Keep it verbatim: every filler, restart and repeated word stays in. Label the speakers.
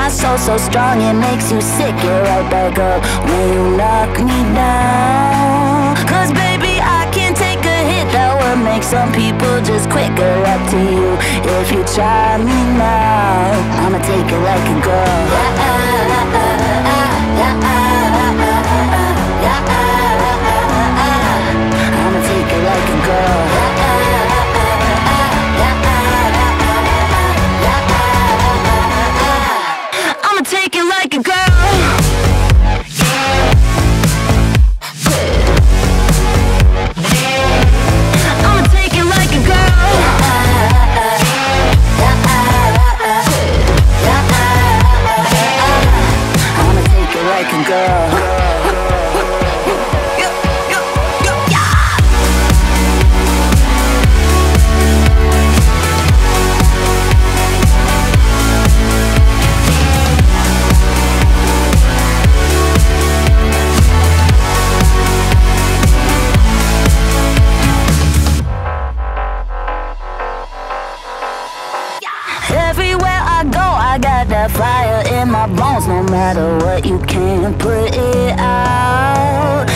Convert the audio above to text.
Speaker 1: my soul so strong it makes you sick. You're right back up when you knock me down. Cause baby, I can't take a hit that would make some people just quit. Good luck to you if you try me now. I'ma take it like a girl. Yeah, ah, ah, ah, ah, yeah, ah. I'ma take it like a girl. I'ma take it like a girl. I'ma take it like a girl. I'ma take it like a girl. Everywhere I go, I got that fire in my bones. No matter what, you can't put it out.